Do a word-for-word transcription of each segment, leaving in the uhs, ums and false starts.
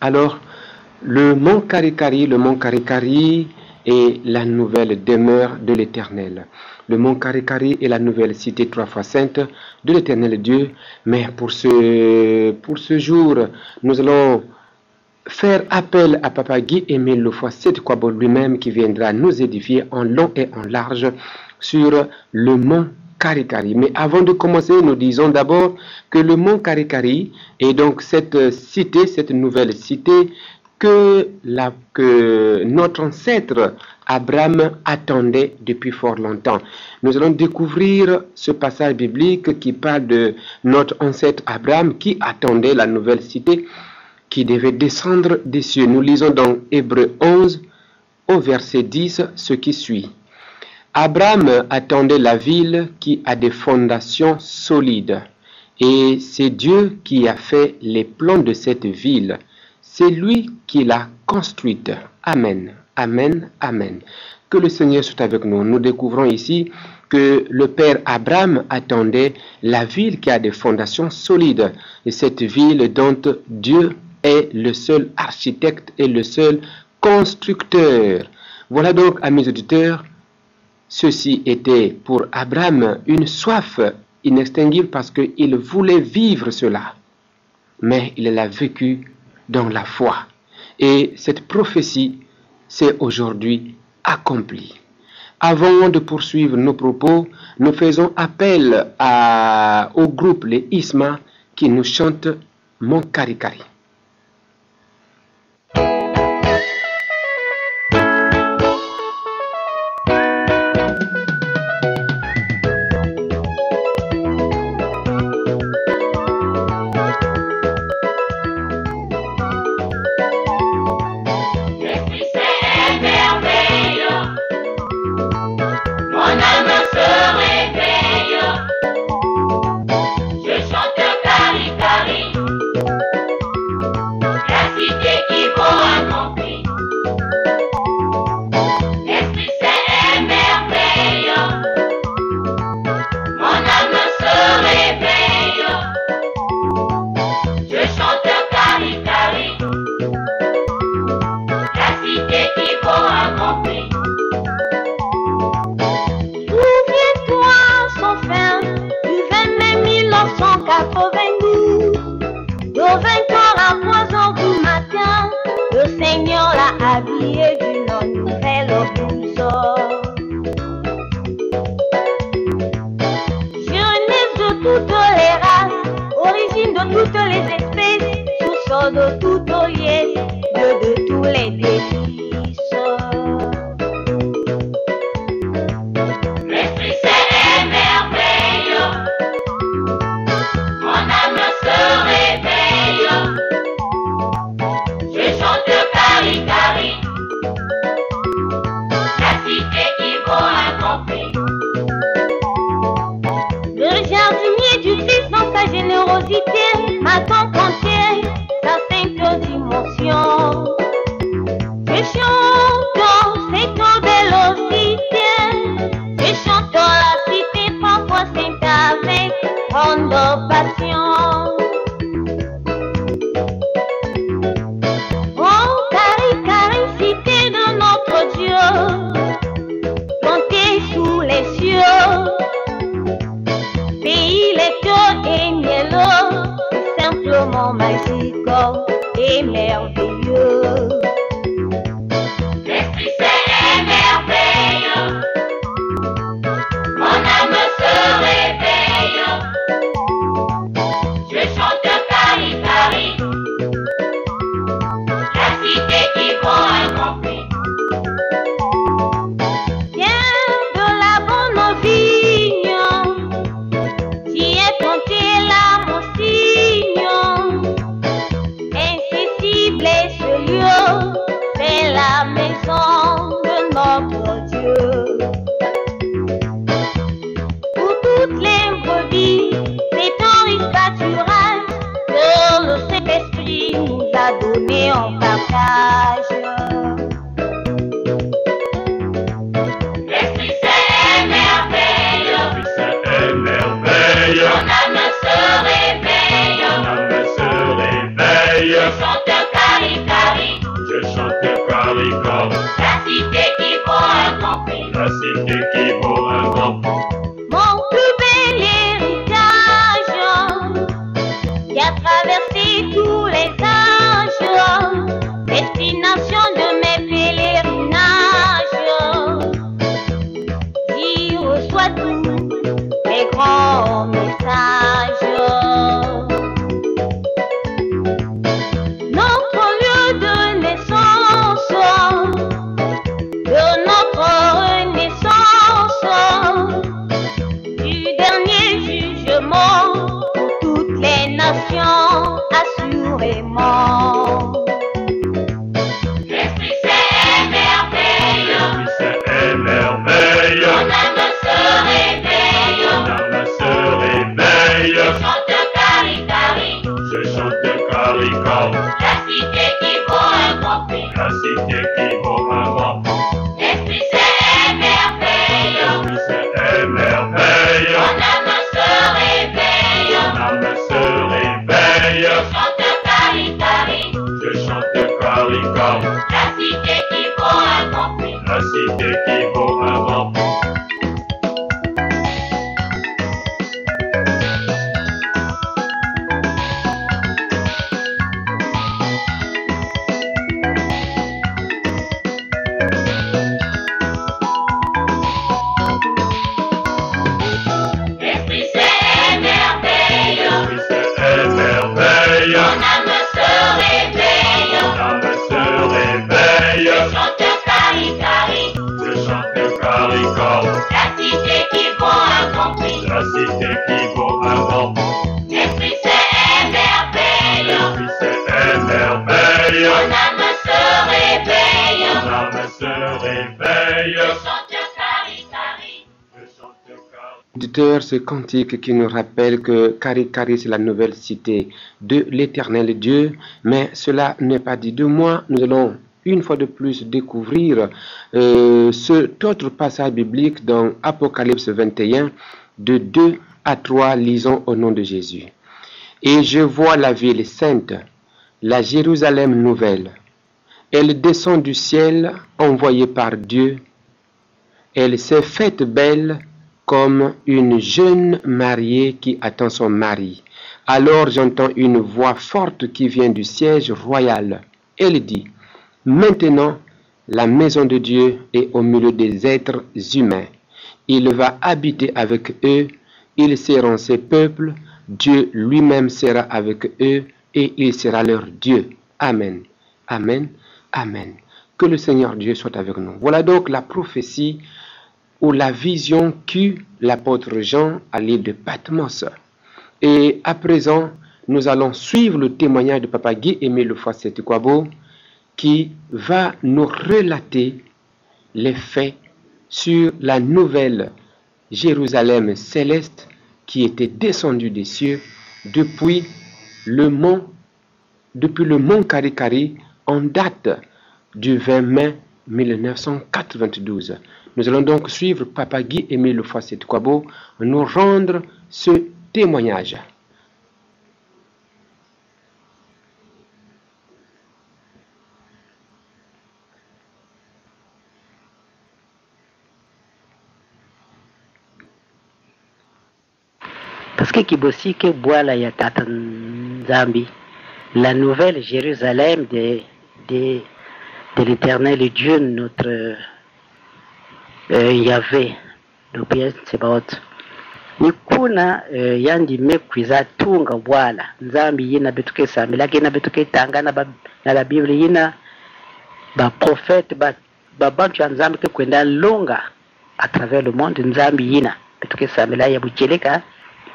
Alors, le mont Karikari, le mont Karikari est la nouvelle demeure de l'Éternel. Le mont Karikari est la nouvelle cité trois fois sainte de l'Éternel Dieu. Mais pour ce, pour ce jour, nous allons faire appel à Papa Guy-Émile Lefoy-Sete Kwabo lui-même qui viendra nous édifier en long et en large sur le mont Karikari. Mais avant de commencer, nous disons d'abord que le mont Karikari est donc cette cité, cette nouvelle cité que, la, que notre ancêtre Abraham attendait depuis fort longtemps. Nous allons découvrir ce passage biblique qui parle de notre ancêtre Abraham qui attendait la nouvelle cité qui devait descendre des cieux. Nous lisons dans Hébreux onze au verset dix ce qui suit. Abraham attendait la ville qui a des fondations solides, et c'est Dieu qui a fait les plans de cette ville. C'est lui qui l'a construite. Amen, amen, amen. Que le Seigneur soit avec nous. Nous découvrons ici que le père Abraham attendait la ville qui a des fondations solides, et cette ville dont Dieu est le seul architecte et le seul constructeur. Voilà donc, amis auditeurs, ceci était pour Abraham une soif inextinguible parce qu'il voulait vivre cela. Mais il l'a vécu dans la foi. Et cette prophétie s'est aujourd'hui accomplie. Avant de poursuivre nos propos, nous faisons appel à, au groupe Les Isma qui nous chante Mon Karikari. Mon âme se réveille, mon âme se réveille, je chante Karikari. La cité qui vaut un grand prix. La cité qui vaut un grand prix. Auditeurs, ce cantique qui nous rappelle que Kari Kari c'est la nouvelle cité de l'Éternel Dieu, mais cela n'est pas dit de moi. Nous allons une fois de plus découvrir euh, cet autre passage biblique dans Apocalypse vingt et un, de deux à trois, lisons au nom de Jésus. Et je vois la ville sainte, la Jérusalem nouvelle. Elle descend du ciel, envoyée par Dieu. Elle s'est faite belle comme une jeune mariée qui attend son mari. Alors j'entends une voix forte qui vient du siège royal. Elle dit, « Maintenant, la maison de Dieu est au milieu des êtres humains. Il va habiter avec eux, ils seront ses peuples, Dieu lui-même sera avec eux et il sera leur Dieu. Amen. Amen. Amen. » Que le Seigneur Dieu soit avec nous. Voilà donc la prophétie ou la vision qu'eut l'apôtre Jean à l'île de Patmos. Et à présent, nous allons suivre le témoignage de Papa Guy-Aimé Lefroy-Setukwabo qui va nous relater les faits sur la nouvelle Jérusalem céleste qui était descendue des cieux depuis le mont, depuis le mont Kari Kari en date du vingt mai mille neuf cent quatre-vingt-douze. Nous allons donc suivre Papa Guy-Aimé Lefroy-Setukwabo nous rendre ce témoignage. Parce que Kibosi ke Bwala ya Tata Nzambi, la nouvelle Jérusalem de, de, de l'Éternel Dieu, notre euh, Yahvé, le bien Tsebaot. Ni kuna uh, yandi mekwiza tunga Bwala Nzambi yina betuke samila yina betuke tangana ba na la Bible yina ba prophète ba ba bantu Nzambi ke kwenda longa à travers le monde. Nzambi yina betuke samila ya bucheleka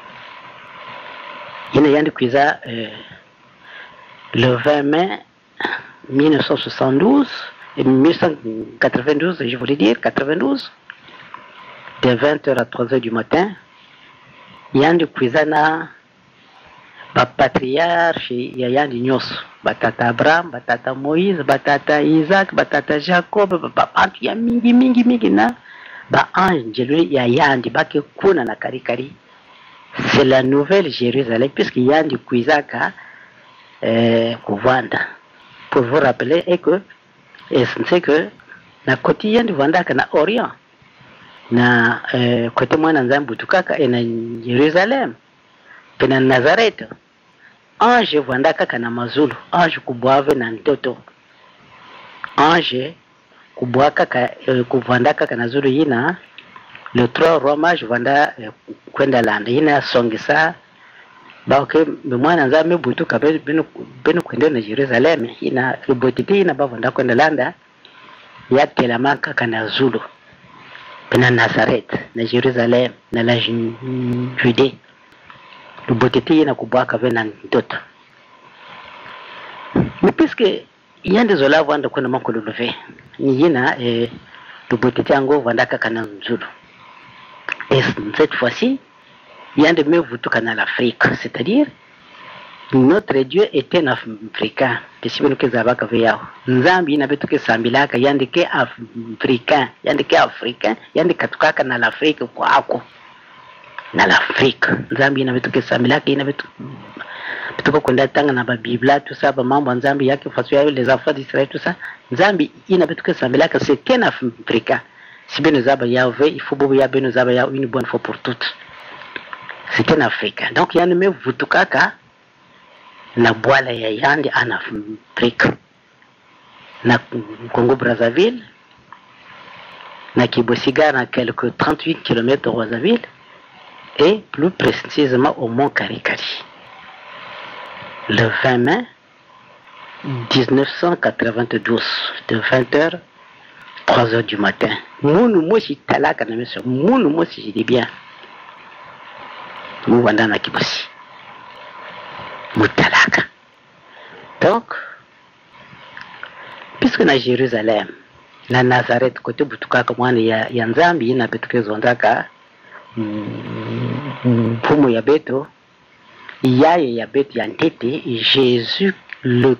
yina yandi kwiza uh, le vingt mai mille neuf cent soixante-douze et mille neuf cent quatre-vingt-douze, je voulais dire quatre-vingt-douze, de vingt heures à trois heures du matin. Yandi kwizana ba patriarche ya yandi nyoso, batata Abraham, batata Moïse, batata Isaac, batata Jacob, ba bantu ya mingi mingi mingi na ba angelo ya yandi bake kuna na Kari Kari. C'est la nouvelle Jérusalem puisque yandi kwizaka euh, kuvanda. Pour vous rappeler et que et c'est que na côté yandi vandaka na Orient. Na eh, kote mwana Nzambi tukaka ena Jerusalem pena Nazareth ange vanda kaka na mazulu ange kubwave na ndoto ange kubwa kaka eh, kuvanda kaka na zulu yina le trois rois mage vanda eh, kwenda landa yina songisa ba ke mwana Nzambi butuka beno beno kwenda na Jerusalem yina ribotiti yina ba vanda kwenda landa ya telamaka kana zulu pena Nazareth, na Jerusalem, na la Judée. Le boteti na kubwaka vena ndoto. Mais puisque yande zola vanda kuna makolo love, ni yina eh, le boteti ango vanda kaka na nzulu. Et cette fois-ci, yande me vutu kana l'Afrique, c'est-à-dire notre Dieu était un Africain. Tesibenuke zabaka veyao. Nzambi inabetuke sambilaka yandike Africain, yandike Africain, yandike tukaka na l'Afrique kwako. Na l'Afrique. Nzambi inabetuke sambilaka inabetu Tuko kwenda tanga na Biblia tout ça ba mambo nzambi yake façon ya les enfants d'Israël tout ça nzambi ina betu que sambela que c'est qu'en Afrique si bien nous avons Yahvé il faut bobo ya ben nous avons une bonne fois pour toutes c'est qu'en Afrique donc il y a même vutukaka na bwala ya yandi en Afrique na Congo Brazzaville na Kibosiga na quelques trente-huit kilomètres de Brazzaville et plus précisément au Mont Karikari. Le vingt mai dix-neuf cent quatre-vingt-douze, de vingt heures, trois heures du matin. Mounou moshi talaka na monsieur, mounou moshi je dis bien. Mou wanda na kibosi. Mou talaka. Donc, puisque na Jérusalem, na Nazareth, côté butuka kamwana ya, ya Nzambi, na betuke zondaka, pumu ya beto, yaye ya betu ya ntete Jésus le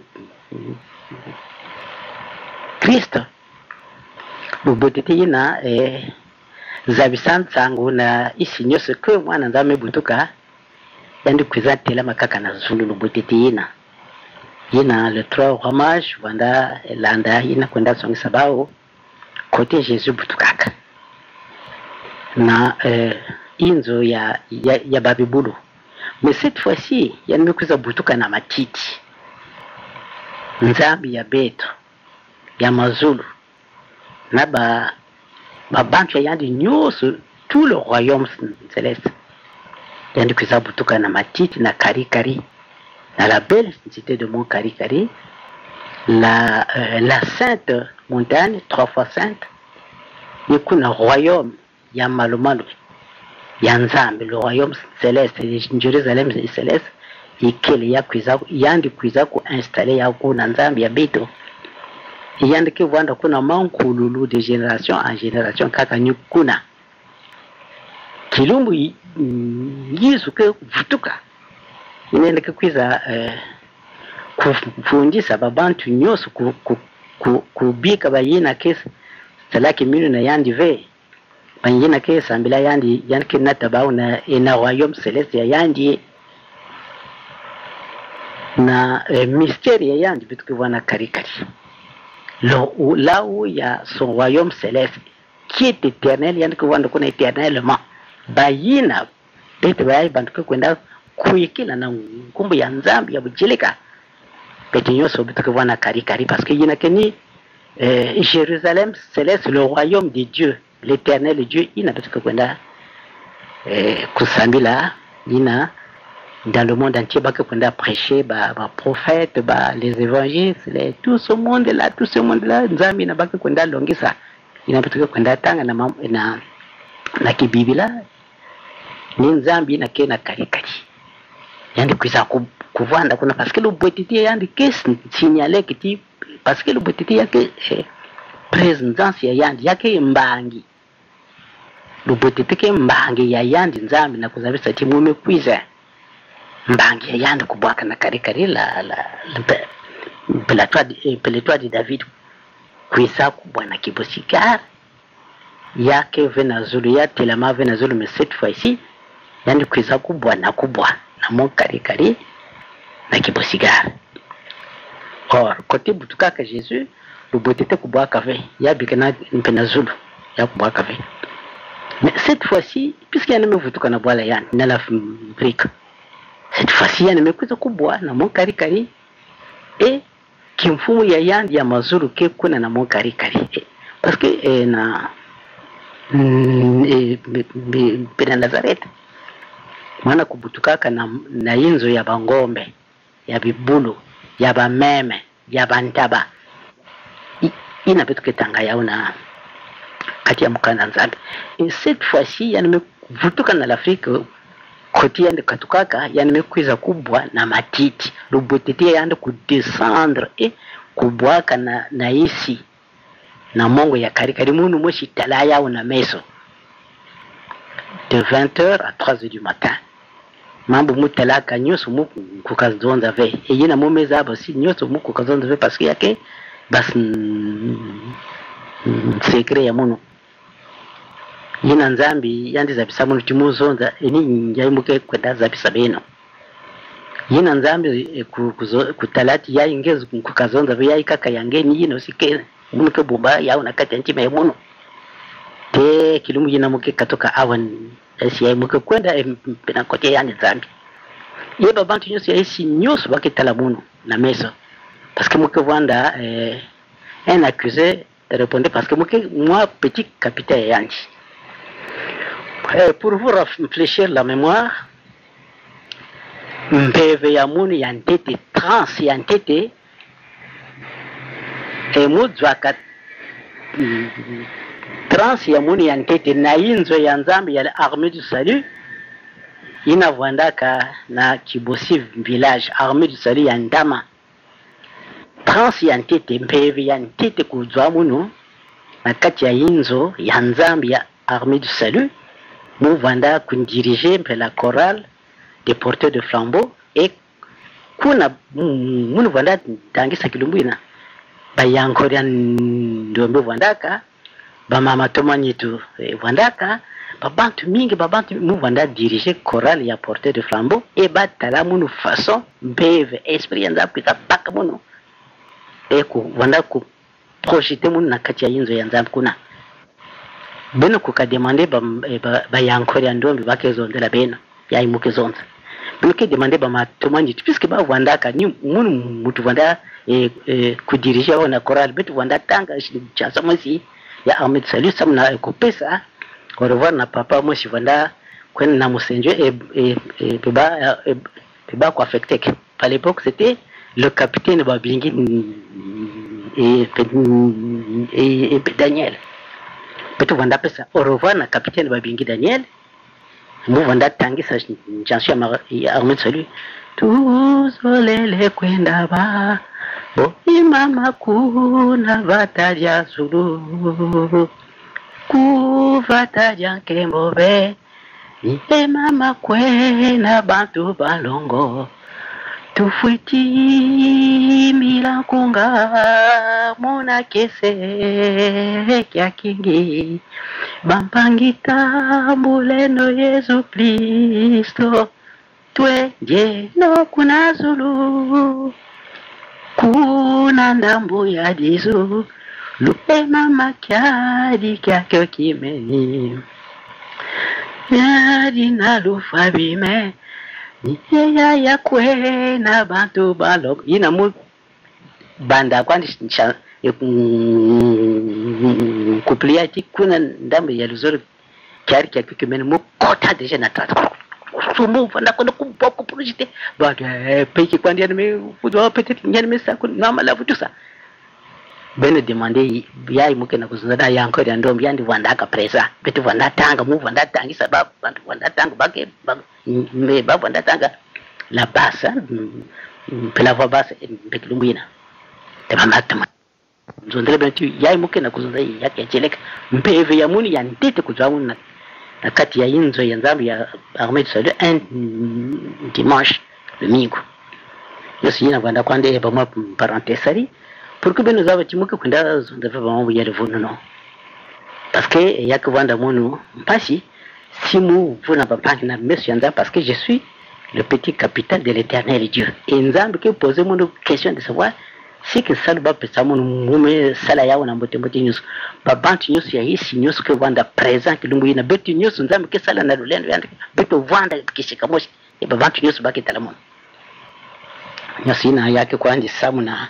Christ lubotete yina eh, zabisansangu na isi nyose kwe mwana nzame butuka yandi kwizatela makaka na zulu lubotete yina yina le trois homage wanda landa yina kwenda songi sabao kote Jésus butukaka na eh, inzo ya, ya, ya babibulu. Mais cette fois-ci, il y a une chose butuka na matiti. Nzambi ya beto, ya mazulu. Na ba ba bantu ya yandi nyoso tout le royaume céleste. Il y a une chose butuka na matiti na Karikari. Dans la belle cité de Mont Karikari, la euh, la sainte montagne trois fois sainte. Il y a un royaume ya malumalu. Yanzambi le royaume céleste Jérusalem céleste ikele ya kwiza yandi kwiza ku installer ya ku nzambi ya beto yandi ke vanda kuna mankululu de génération en génération kaka nyukuna kilumbu yisu ke vutuka inende ke kwiza eh, kufundisa babantu nyoso ku ku kubika bayina kesa salaki minu na yandi ve banyina ke sambila yandi yanke natabao na ina royaume céleste ya yandi na eh, mystère ya yandi bitu wana Karikari là où, là où il y a son royaume céleste qui est éternel yandi kwanda kuna éternellement bayina bete bayi bantu kwenda kuikila na kumbu ya Nzambi ya bujilika bete nyoso bitu wana Karikari parce que yina keni eh, Jérusalem céleste le royaume de Dieu l'éternel Dieu il n'a pas que kwenda eh, kusambila ina dans le monde entier ba que kwenda prêcher ba ba prophète ba les évangiles les tout ce monde là tout ce monde là Nzambi na ba que kwenda longisa ina pas que kwenda tanga na na na kibibila ni Nzambi na kena Karikari yandi kuisa kuvanda kuna parce que le botiti yandi kesi signalé kiti parce que le botiti yake eh, présence ya yandi yake mbangi lubotete ke mbangi ya yandi Nzambi na kuzabisa timu umekwiza mbangi ya yandi kubwaka na Karikari la la peletwa di David kwisa kubwa na Kibosiga yake vena zulu ya telema vena zulu mais cette fois-ci yandi kwisa kubwa na kubwa na Mont Karikari na Kibosiga. Or côté butuka ka Jésus lubotete kubwaka ve ya bikana mpena zulu ya kubwaka ve. Mais cette fois-ci, puisqu'il y a un nouveau tout qu'on a boire la yann, dans la brique, cette fois-ci, il y a un nouveau tout qu'on boit dans Mont Karikari et qui me fout ya yann, ya mazuru qui est dans Mont Karikari. Parce que eh, na eh, pena Nazareth, mwana kubutuka na na inzo ya bangombe, ya bibulu, ya bameme, ya bantaba. Ina betu ketanga ya una kati ya mukana Nzambi. Et cette fois-ci yani vutuka na l'Afrique koti yande katukaka yani mekwiza kubwa na matiti lubotete yande kudescendre et kubwaka na na isi na mongo ya Karikari munu moshi talaya una meso de vingt heures à trois heures du matin mambo mutalaka nyoso muku kukazonza ve e yina momeza basi nyoso muku kukazonza ve parce que yake bas secret ya munu yina Nzambi yandi zabisa munu timuzonza eni njayimuke kwenda zabisa beno yina nzambi kutalati ya ingezu kukazonza vya ikaka yangeni yino sike muke bumba ya unakati nchima ya muno te kilumu yina muke katoka awan esi ya muke kwenda pina kote yani nzambi ye babantu nyoso ya esi nyoso wake talamuno na meso parce que muke vanda eh, un accusé répondait parce que muke moi petit capitaine yanji eh, pour vous réfléchir la mémoire mbeve ya munu ya ntete trans ya ntete e mudzwaka trans ya munu ya ntete na inzo ya nzambi ya Armée du Salut inavwandaka na Kibosi village Armée du Salut ya Ndama trans ya ntete mbeve ya ntete kudzwa munu na kati ya inzo ya nzambi ya Armée du Salut muvanda kundirige mpe la chorale des porteurs de flambeaux et kuna munu vanda tangisa kilumbuina bayankoria ndombe vandaka bamama tomanyitu vandaka babantu mingi babantu mu vanda diriger chorale ya porteurs de flambeaux et batala munu façon mbeve expérience apika baka munu et ku vanda ku projeter munu na kati ya inzo ya nzambi kuna beno ku ka demander ba bayankoria ndombe bakezondela beno ya imuke zonza Bloqué demandé par ma tomani puisque ba wandaka ni munu mutu wanda eh, eh, kudirija wana chorale betu wanda tanga chansa mosi ya Ahmed Salut samna ko pesa au revoir na papa mosi wanda kwen na musenjo et et et ba et ba ko affecté à l'époque c'était le capitaine Babingi et et, et Daniel betu wanda pesa au revoir na capitaine Babingi Daniel Muvanda tangi sa chanson ya Armée de Salut tuzolele kwenda ba bo imama kuna vataja zulu ku vataja kembobe ni mama kwena bantu balongo tufuiti milankunga mona kese kya kingi bampangita mbuleno Yesu Kristo tweje no kuna zulu kuna ndambu ya Yesu lupe mama kyadi kyakyo kimeni yadi na lufabime ya ya kwena bantu balok ina mu banda kwani kupliati kuna ndambe ya luzuri kyari kyakyo kimeni mu kota deja na tata sumu fanda kono kuboko projete ba peki kwandi ya me fudo peut-être nyani me sa ko na mala futu sa bene demande yayi muke na kuzunda ya nkori ndombi yandi vanda aka presa betu vanda tanga mu vanda tangi sababu bantu vanda tanga bake me ba vanda tanga la basa pela voix basse bekilumbuina tama tama nzondele bentu yayi muke na kuzunda yake cheleka mpeve ya muni ya ndete kuzwamu na na kati ya inzo ya nzambi ya Armée du Salut un dimanche domingo yosi yina vanda kwande ba ma parenthèse pour que nous avons dit que nous avons envoyé le vote non parce que il y a que vendre mon pas si si nous vous n'avez pas na monsieur parce que je suis le petit capitaine de l'Éternel Dieu et nous avons que poser mon question de savoir si que ça va passer mon mume sala ya na mbote mbote news ba bantu news ya hisi news que vanda présent que lumbu ina betu news nous avons que sala na lulendo yanda betu vanda kishika moshi e ba bantu news ba kitala mon nyasina yake kwa andi samuna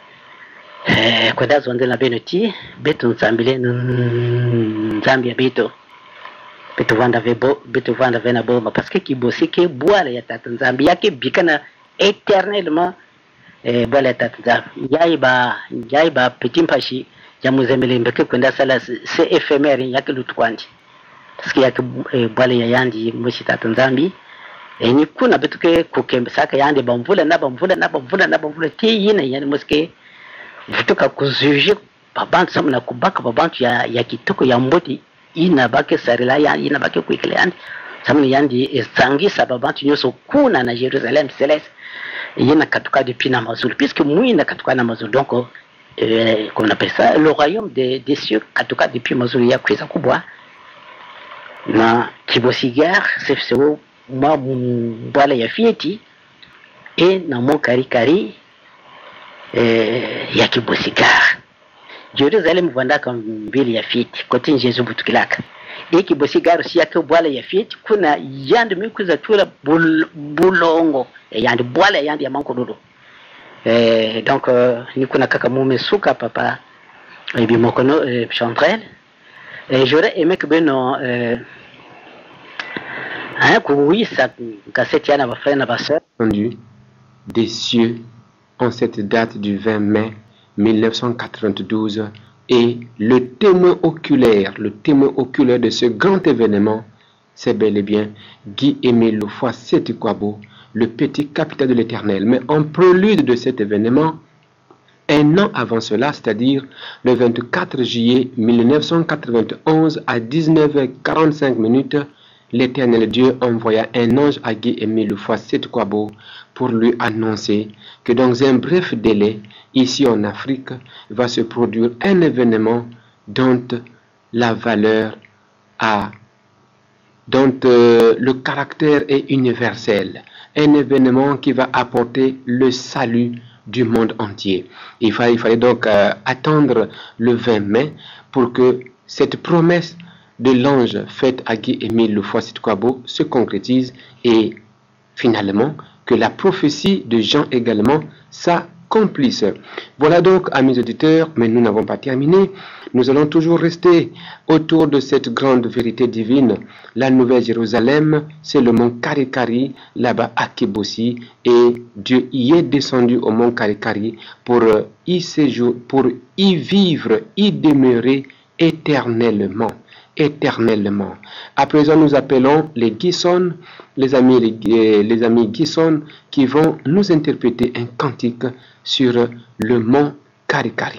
Eh, kwa dazo ndela benoti betu nzambile nzambi ya beto betu vanda vebo betu vanda vena boma parce que kibosi ke boala ya tata nzambi yake bikana éternellement eh boala ya tata nzambi yai ba yai ba petit mpashi ya muzembele mbeke kwenda sala c'est éphémère yake lutwandi parce que yake eh, boala ya yandi moshi tata nzambi e ni kuna betu ke kukembe saka yandi bamvula na bamvula na bamvula na bamvula ti yina yani moske vutoka kuzuji babantu samna kubaka babantu ya ya kitoko ya mboti ina bake sarila ya ina bake kuikele yandi samna yandi esangisa babantu nyoso kuna na Jerusalem céleste ina katuka depuis na mazulu puisque muina katuka na mazulu donc euh, comme on appelle ça le royaume des des cieux katuka depuis mazulu ya kweza kubwa na kibosigar c'est c'est moi bwala ya fieti et dans mon Karikari, il y a qui Bossigar. Jérusalem vanda comme ville ya fiti côté Jésus butukilaka. Et qui Bossigar aussi ya que boile ya fiti kuna yandi mikuza tura bulongo yandi boile yandi ya mankododo. Eh, donc euh, ni kuna kaka mume suka papa et bien mokono euh, chanterelle. Et j'aurais aimé que beno euh, hein que oui ça cassette yana ba frère na ba sœur des cieux en cette date du vingt mai mille neuf cent quatre-vingt-douze et le témoin oculaire, le témoin oculaire de ce grand événement, c'est bel et bien Guy-Émile Loufoy Seti-Kwabo, le petit capitaine de l'Éternel. Mais en prélude de cet événement, un an avant cela, c'est-à-dire le vingt-quatre juillet mille neuf cent quatre-vingt-onze à dix-neuf heures quarante-cinq minutes, l'Éternel Dieu envoya un ange à Guy-Émile Loufoy Seti-Kwabo pour lui annoncer que dans un bref délai, ici en Afrique, va se produire un événement dont la valeur a, dont euh, le caractère est universel, un événement qui va apporter le salut du monde entier. Il fallait, il fallait donc euh, attendre le vingt mai pour que cette promesse de l'ange faite à Guy-Émile Loufoy Seti-Kwabo se concrétise et finalement que la prophétie de Jean également s'accomplisse. Voilà donc, amis auditeurs, mais nous n'avons pas terminé. Nous allons toujours rester autour de cette grande vérité divine. La Nouvelle Jérusalem, c'est le mont Karikari, là-bas à Kibossi, et Dieu y est descendu au mont Karikari pour y séjour, pour y vivre, y demeurer éternellement. éternellement. À présent, nous appelons les Guisson, les amis, les, les amis Guisson, qui vont nous interpréter un cantique sur le mont Karikari.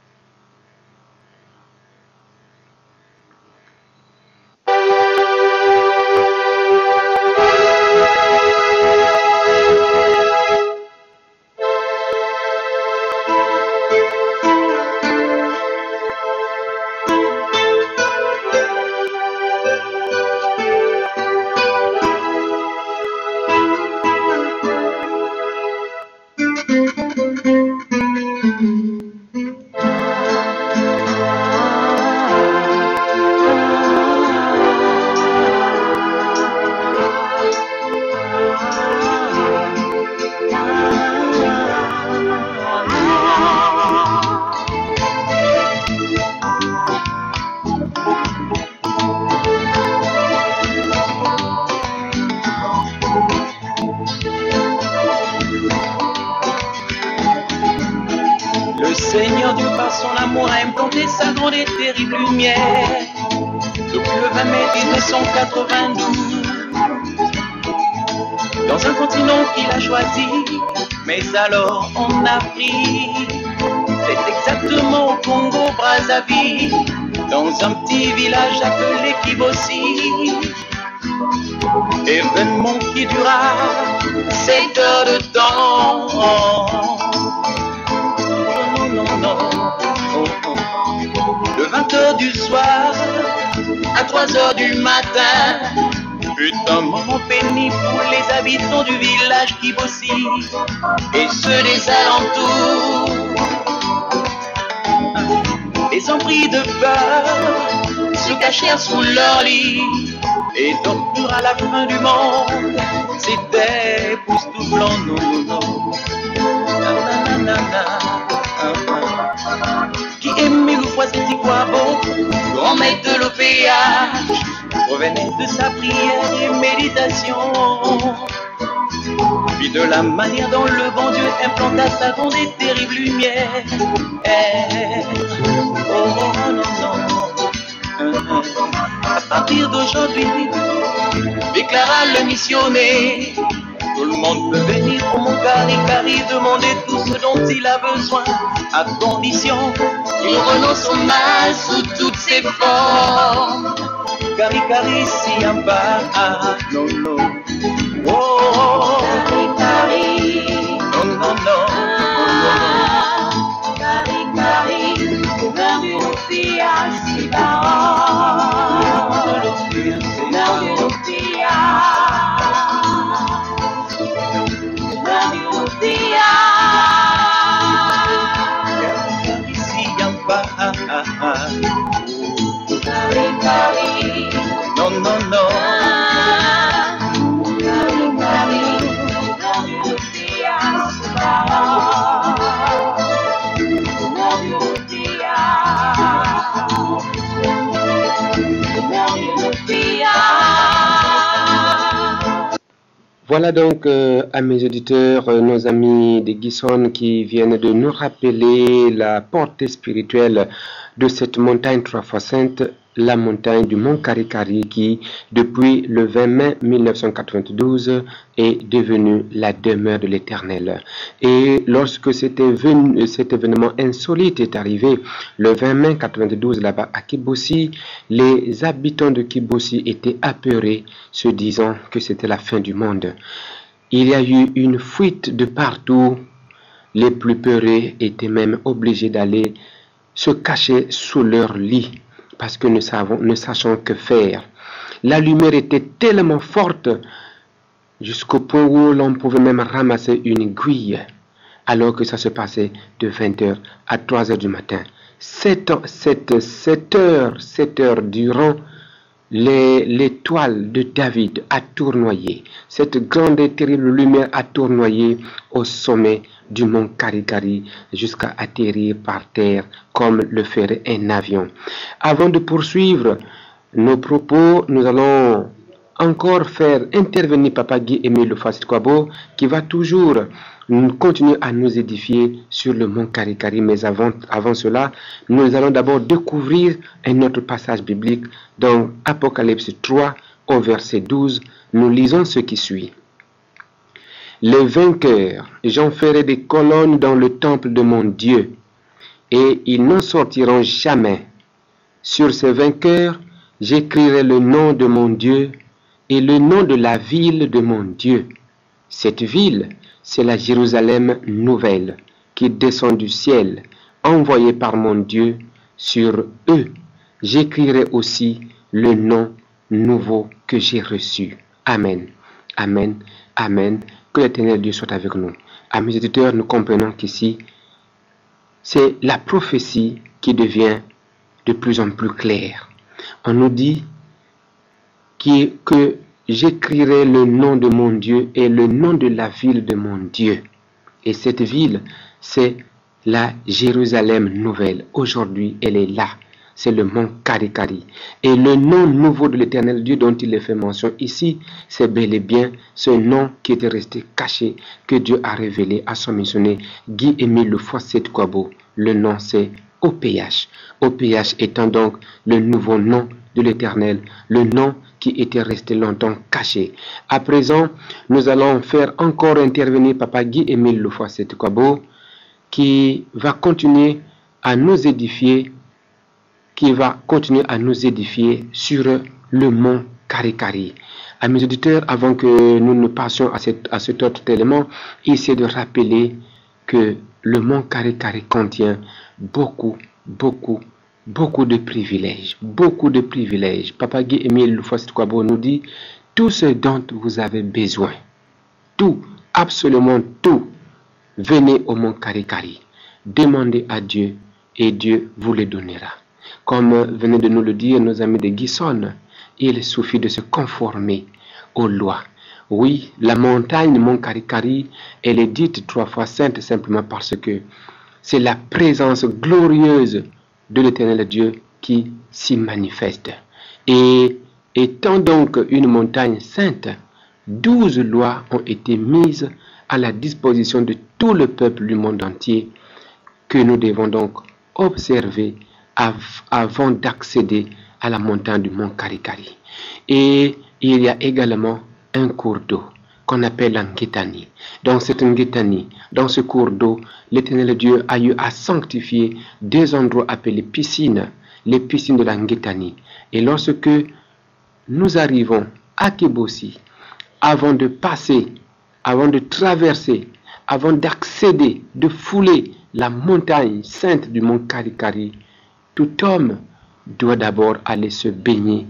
Seigneur Dieu par son amour a implanté sa grande et terrible lumière depuis le vingt mai mille neuf cent quatre-vingt-douze dans un continent qu'il a choisi, mais alors en Afrique, c'est exactement au Congo Brazzaville, dans un petit village appelé Kibossi, événement qui dura sept heures de temps. De vingt heures du soir à trois heures du matin fut un moment pénible pour les habitants du village Kibossi et ceux des alentours. Les hommes pris de peur se cachèrent sous leur lit et dormirent à la fin du monde. C'était époustouflant, non, non, non. Nanana. Guy-Émile Loufoy Seti-Kwabo, grand maître de l'O P H, revenait de sa prière et méditation, puis de la manière dont le bon Dieu implanta sa grande et terrible lumière. Eh, oh, oh, non, non. À partir d'aujourd'hui, déclara le missionnaire, tout le monde peut venir au mont Karikari, demander tout ce dont il a besoin, à condition qu'il renonce au mal sous toutes ses formes. Karikari, si un pas, ah, non, non. Oh, Karikari, non, non, non. Karikari, couvert d'une outillage si barre, couvert d'une outillage. Voilà donc, euh, à mes auditeurs, euh, nos amis de Guissone qui viennent de nous rappeler la portée spirituelle de cette montagne trois fois sainte, la montagne du Mont Karikari qui, depuis le vingt mai mille neuf cent quatre-vingt-douze, est devenue la demeure de l'Éternel. Et lorsque cet, évén cet événement insolite est arrivé, le vingt mai quatre-vingt-douze là-bas à Kibossi, les habitants de Kibossi étaient apeurés, se disant que c'était la fin du monde. Il y a eu une fuite de partout. Les plus peureux étaient même obligés d'aller se cacher sous leur lit parce que ne, savons, ne sachant que faire. La lumière était tellement forte jusqu'au point où l'on pouvait même ramasser une aiguille alors que ça se passait de vingt heures à trois heures du matin. sept heures, sept heures durant, l'étoile de David a tournoyé. Cette grande et terrible lumière a tournoyé au sommet du mont Karikari jusqu'à atterrir par terre comme le ferait un avion. Avant de poursuivre nos propos, nous allons encore faire intervenir Papa Guy Émile Lufwasi Kwabo qui va toujours continuer à nous édifier sur le mont Karikari. Mais avant, avant cela, nous allons d'abord découvrir un autre passage biblique dans Apocalypse trois au verset douze. Nous lisons ce qui suit. Les vainqueurs, j'en ferai des colonnes dans le temple de mon Dieu, et ils n'en sortiront jamais. Sur ces vainqueurs, j'écrirai le nom de mon Dieu et le nom de la ville de mon Dieu. Cette ville, c'est la Jérusalem nouvelle qui descend du ciel, envoyée par mon Dieu. Sur eux, j'écrirai aussi le nom nouveau que j'ai reçu. Amen, amen, amen. Que l'Éternel Dieu soit avec nous. Amis éditeurs, nous comprenons qu'ici, c'est la prophétie qui devient de plus en plus claire. On nous dit que j'écrirai le nom de mon Dieu et le nom de la ville de mon Dieu. Et cette ville, c'est la Jérusalem nouvelle. Aujourd'hui, elle est là. C'est le mont Karikari. Et le nom nouveau de l'Éternel Dieu dont il est fait mention ici, c'est bel et bien ce nom qui était resté caché, que Dieu a révélé à son missionnaire Guy Émile Lufwasi Kwabo. Le nom, c'est O P H. O P H étant donc le nouveau nom de l'Éternel, le nom qui était resté longtemps caché. À présent, nous allons faire encore intervenir Papa Guy Émile Lufwasi Kwabo qui va continuer à nous édifier qui va continuer à nous édifier sur le mont Karikari. Amis auditeurs, avant que nous ne passions à, cette, à cet autre élément, essayez de rappeler que le mont Karikari contient beaucoup, beaucoup, beaucoup de privilèges. Beaucoup de privilèges. Papa Guy Émile Lufwasi Kwabo nous dit tout ce dont vous avez besoin. Tout, absolument tout. Venez au mont Karikari. Demandez à Dieu et Dieu vous le donnera. Comme venaient de nous le dire nos amis de Guissone, il suffit de se conformer aux lois. Oui, la montagne Mont Karikari, elle est dite trois fois sainte simplement parce que c'est la présence glorieuse de l'Éternel Dieu qui s'y manifeste. Et étant donc une montagne sainte, douze lois ont été mises à la disposition de tout le peuple du monde entier que nous devons donc observer avant d'accéder à la montagne du mont Karikari. Et il y a également un cours d'eau qu'on appelle la Ngitani. Dans cette Ngitani, dans ce cours d'eau, l'Éternel Dieu a eu à sanctifier deux endroits appelés piscines, les piscines de la Ngitani. Et lorsque nous arrivons à Kibossi, avant de passer, avant de traverser, avant d'accéder, de fouler la montagne sainte du mont Karikari, tout homme doit d'abord aller se baigner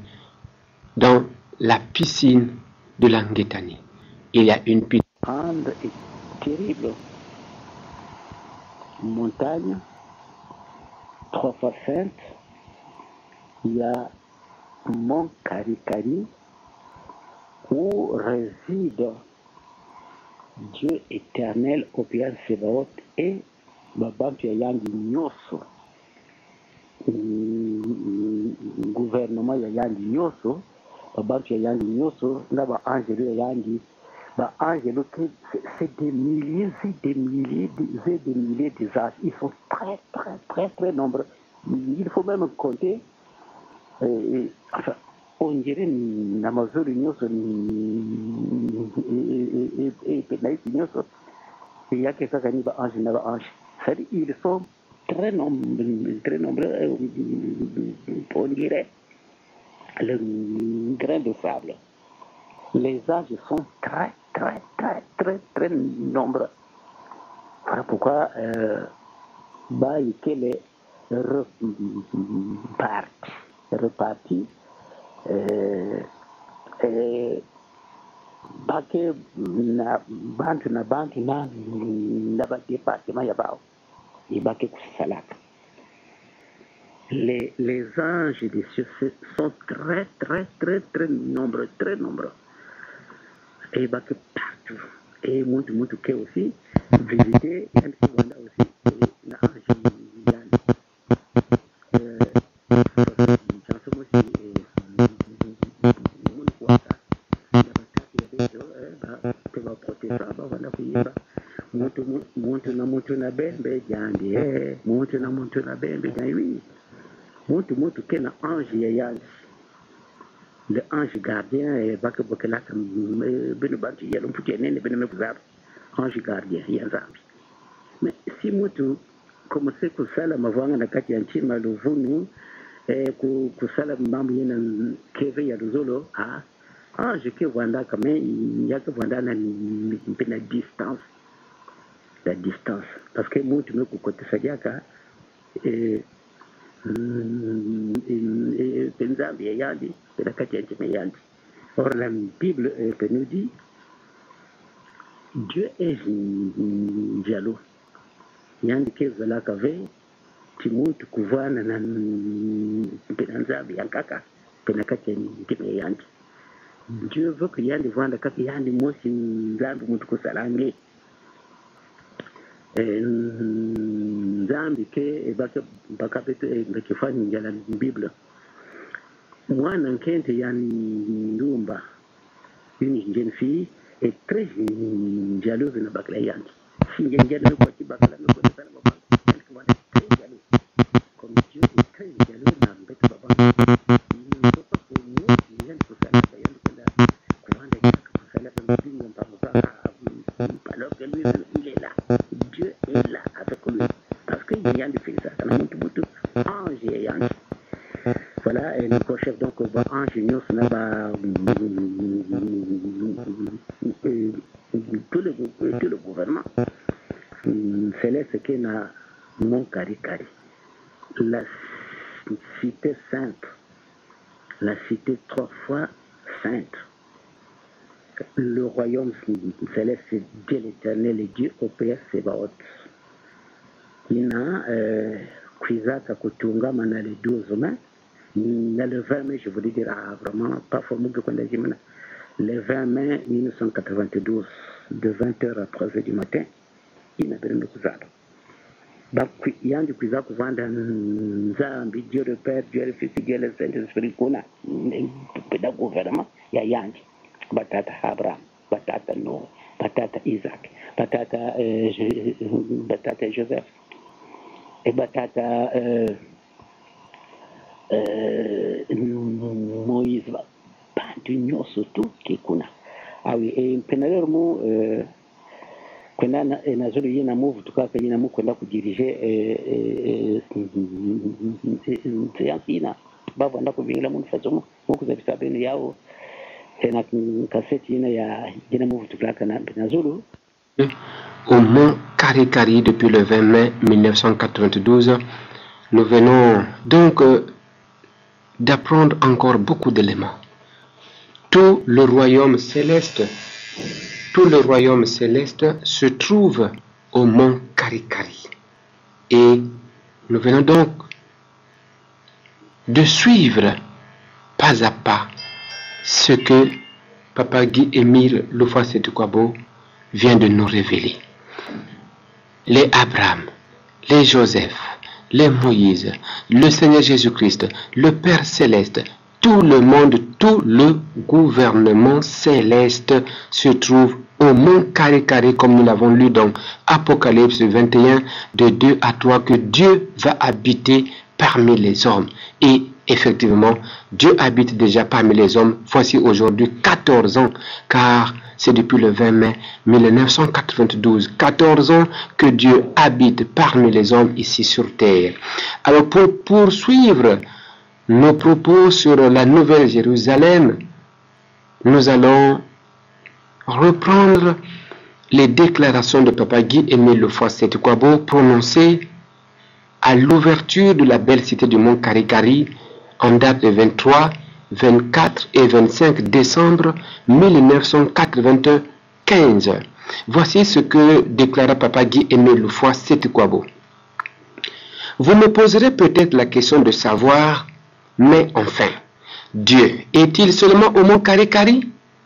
dans la piscine de la Ngitani. Il y a une piscine grande et terrible montagne, trois fois sainte. Il y a Mont Karikari où réside Dieu éternel au P H Sebaot et Babampi Yangi Nyoso. Gouvernement ya yangi nyoso babatu ya yangi nyoso na ba angelo ya yangi Bah, Angelo, c'est des milliers et des milliers et des milliers d'usages. Ils sont très, très, très, très nombreux. Il faut même compter. Et, enfin, on dirait Namazur Nyoso et Penaïs Nyoso. Il y a quelqu'un qui dit Ange, Nava Ange. C'est-à-dire ils sont très nombreux, très nombreux. On dirait le grain de sable. Les âges sont très, très, très, très, très nombreux. Voilà pourquoi euh, bah, il est reparti, reparti, euh, et bah, que na bantu na bantu na na ba département ya bao, il va que salak. Les les anges des cieux sont très, très, très, très nombreux, très nombreux. Et bah que partout. Et muito, muito que aussi, visiter, même si on a aussi, na ange, j'en sais aussi, mon quota, que va porter ça, bah voilà, puis bah, muito, muito na muito na bembe, jandi, eh, muito na muito na bembe, jandi, oui, muito, muito que na ange, yandi. Le ange gardien est bak bak la kam ben banti yalum puté né ben me buzab ange gardien yanzambi mais si mutu comme c'est que ça la mavanga na kati ya nchima luvunu eh ku kusala mambo yana keve ya luzolo ah ange ke wanda kame ya ke wanda na na distance la distance parce que mutu me ku côté sadiaka eh Penzambi et Yandi, c'est la quatrième Yandi. Or, la Bible euh, nous dit Dieu est jaloux. Yandi qui est là, qui monte Kouvana, Penzambi, Yankaka, Penakatian, Yandi. Dieu veut que Yandi voit la Kaki Yandi, moi, si Zambi Moutoukousalangi. Zambi ke baka baka bete bakifanya njala Biblia mwana nkente ya ndumba une jeune fille est très jalouse na bakla yanki si njala ko ci bakla no ko sala baba elle ko wala très jaloux comme Dieu est très jaloux na mbete baba ni ko ko ni ni ko sala ba yanki ko la ko wanda ko sala ba bingo pa ba alors que lui il est là Dieu est là avec lui parce qu'il y a des filles ça n'a pas tout ange et yanki voilà et le chef donc va ange nous n'a pas tout le tout le gouvernement céleste qui n'a mon cari cari la cité sainte la cité trois fois sainte le royaume céleste c'est Dieu l'éternel et Dieu au Père Sébaoth ina kuizaka kutungama na les douze mains na le vingt mai je voulais dire ah, vraiment pas formugue qu'on a dit maintenant le vingt mai mille neuf cent quatre-vingt-douze de vingt heures à trois heures du matin ina bere kuzado ba yandi kuiza kuvanda nzambi Dieu le Père Dieu le Fils Dieu le Saint-Esprit kuna peda gouvernement ya yandi batata Abraham batata Noé batata Isaac batata euh, batata Joseph et batata euh, euh, Moïse bantu nyoso tu kikuna awi e penalermo euh, kwenda na nazolo yena move tukaka yena mu kwenda kudiriger eh eh ina bava ndako bingila mu fasomo mu kuzabisa bene yao tena kaseti ina ya yena move tukaka na nazolo au mont Karikari depuis le vingt mai mille neuf cent quatre-vingt-douze. Nous venons donc euh, d'apprendre encore beaucoup d'éléments. Tout le royaume céleste, tout le royaume céleste se trouve au mont Karikari. Et nous venons donc de suivre pas à pas ce que Papa Guy Émile Loufa-Setukwabo vient de nous révéler. Les Abraham, les Joseph, les Moïse, le Seigneur Jésus-Christ, le Père Céleste, tout le monde, tout le gouvernement céleste se trouve au mont Carré-Carré, comme nous l'avons lu dans Apocalypse vingt et un, de deux à trois, que Dieu va habiter parmi les hommes. Et effectivement, Dieu habite déjà parmi les hommes. Voici aujourd'hui quatorze ans, car c'est depuis le vingt mai mille neuf cent quatre-vingt-douze, quatorze ans que Dieu habite parmi les hommes ici sur terre. Alors pour poursuivre nos propos sur la Nouvelle Jérusalem, nous allons reprendre les déclarations de Papa Guy-Émile Lefoy-Seti-Kwabo prononcées à l'ouverture de la belle cité du mont Carré-Carré en date de vingt-trois, vingt-quatre et vingt-cinq décembre mille neuf cent quatre-vingt-quinze. Voici ce que déclara Papa Guy-Émile Lefoy-Seti-Kwabo. Vous me poserez peut-être la question de savoir, mais enfin, Dieu est-il seulement au mont Carré-Carré?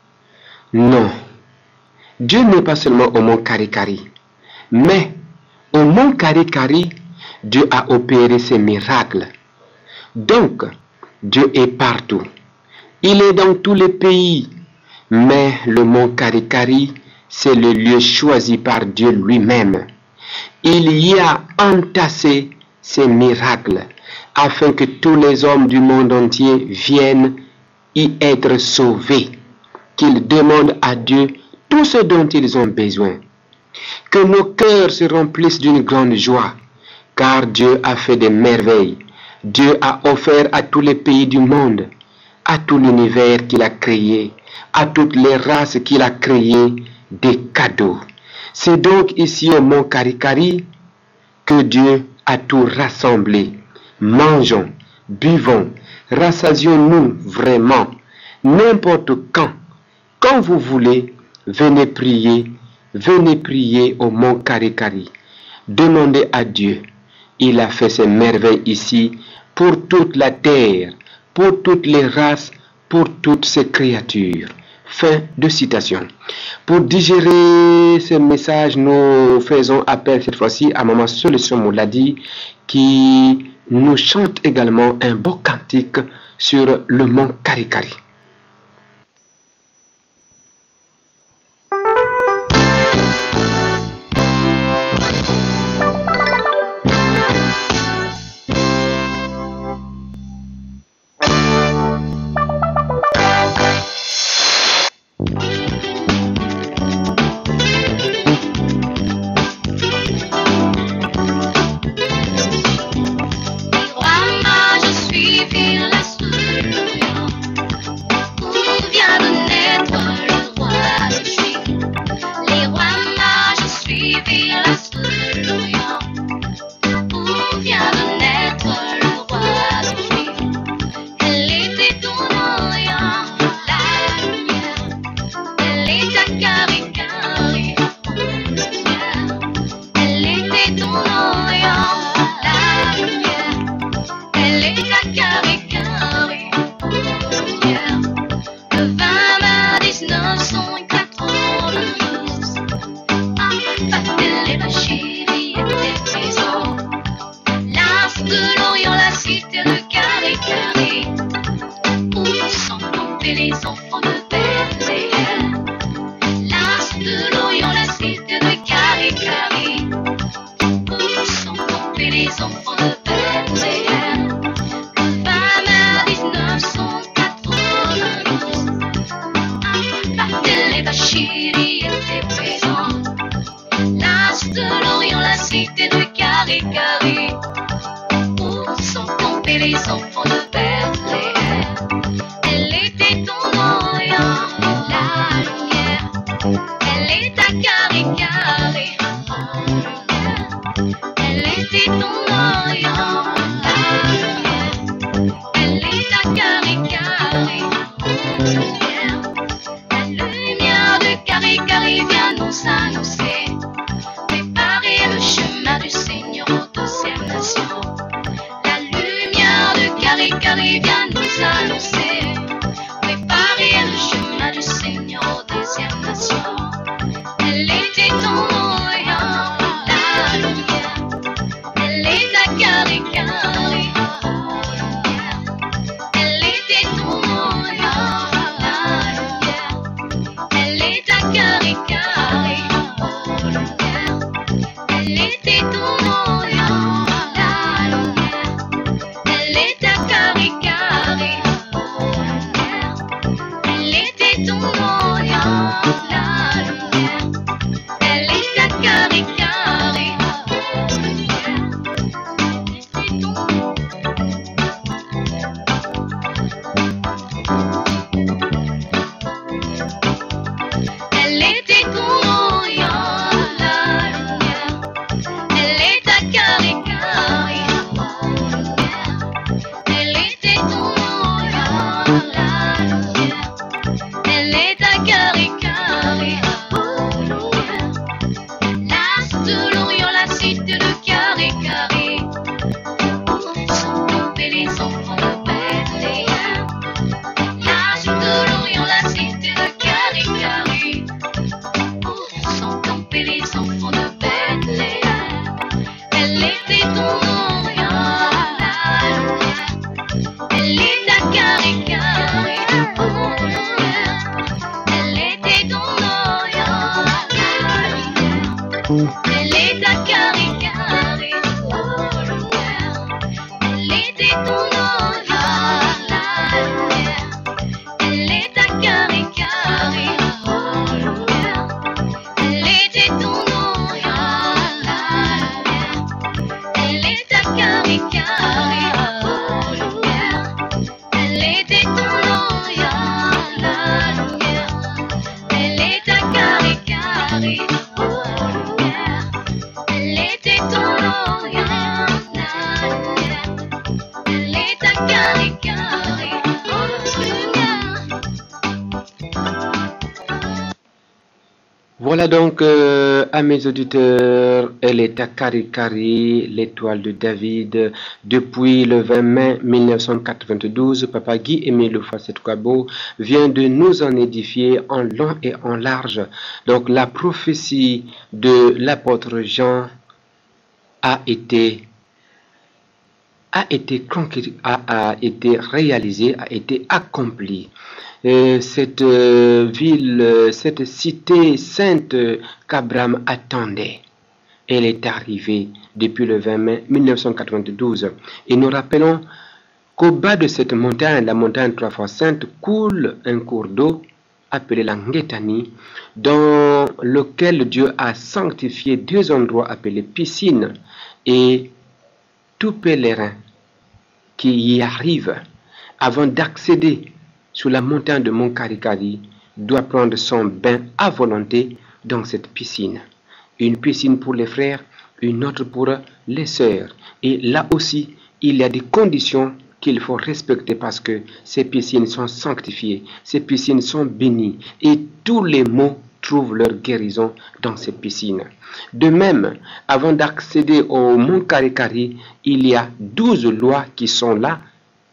Non. Dieu n'est pas seulement au mont Carré-Carré, mais au mont Carré-Carré, Dieu a opéré ses miracles. Donc, Dieu est partout. Il est dans tous les pays, mais le mont Carré-Carré, c'est le lieu choisi par Dieu lui-même. Il y a entassé ses miracles, afin que tous les hommes du monde entier viennent y être sauvés, qu'ils demandent à Dieu tout ce dont ils ont besoin. Que nos cœurs se remplissent d'une grande joie, car Dieu a fait des merveilles. Dieu a offert à tous les pays du monde, à tout l'univers qu'il a créé, à toutes les races qu'il a créées, des cadeaux. C'est donc ici au mont Carré-Carré que Dieu a tout rassemblé. Mangeons, buvons, rassasions-nous vraiment, n'importe quand. Quand vous voulez, venez prier, venez prier au mont Carré-Carré. Demandez à Dieu. Il a fait ses merveilles ici pour toute la terre, pour toutes les races, pour toutes ses créatures. Fin de citation. Pour digérer ce message, nous faisons appel cette fois-ci à Maman Solution Mouladi qui nous chante également un beau cantique sur le mont Carré-Carré. Carré-Carré. Voilà donc, euh, à mes auditeurs, elle est à Karikari, l'étoile de David. Depuis le vingt mai mille neuf cent quatre-vingt-douze, Papa Guy-Émile Houphouët-Boigny vient de nous en édifier en long et en large. Donc la prophétie de l'apôtre Jean a été a été, a, a été réalisée, a été accomplie. Euh, cette euh, ville, euh, cette cité sainte qu'Abraham attendait, elle est arrivée depuis le vingt mai mille neuf cent quatre-vingt-douze. Et nous rappelons qu'au bas de cette montagne, la montagne trois fois sainte, coule un cours d'eau appelé la Ngétani, dans lequel Dieu a sanctifié deux endroits appelés piscines. Et tout pèlerin qui y arrive, avant d'accéder sur la montagne de Mont Karikari, doit prendre son bain à volonté dans cette piscine. Une piscine pour les frères, une autre pour les sœurs. Et là aussi, il y a des conditions qu'il faut respecter parce que ces piscines sont sanctifiées, ces piscines sont bénies et tous les maux trouvent leur guérison dans ces piscines. De même, avant d'accéder au Mont Karikari, il y a douze lois qui sont là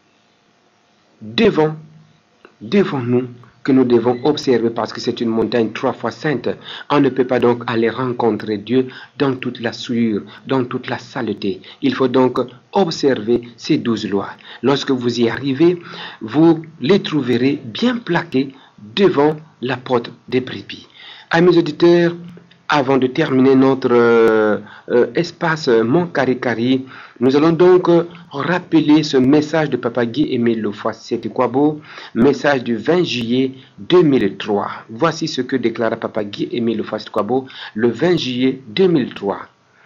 devant, devant nous, que nous devons observer parce que c'est une montagne trois fois sainte. On ne peut pas donc aller rencontrer Dieu dans toute la souillure, dans toute la saleté. Il faut donc observer ces douze lois. Lorsque vous y arrivez, vous les trouverez bien plaquées devant la porte des brebis. Amis auditeurs, avant de terminer notre euh, euh, espace Mont Karikari, nous allons donc euh, rappeler ce message de Papa Guy-Émile Houphouët-Boigny, message du vingt juillet deux mille trois. Voici ce que déclara Papa Guy-Émile Houphouët-Boigny le vingt juillet deux mille trois.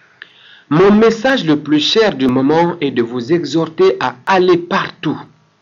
Mon message le plus cher du moment est de vous exhorter à aller partout,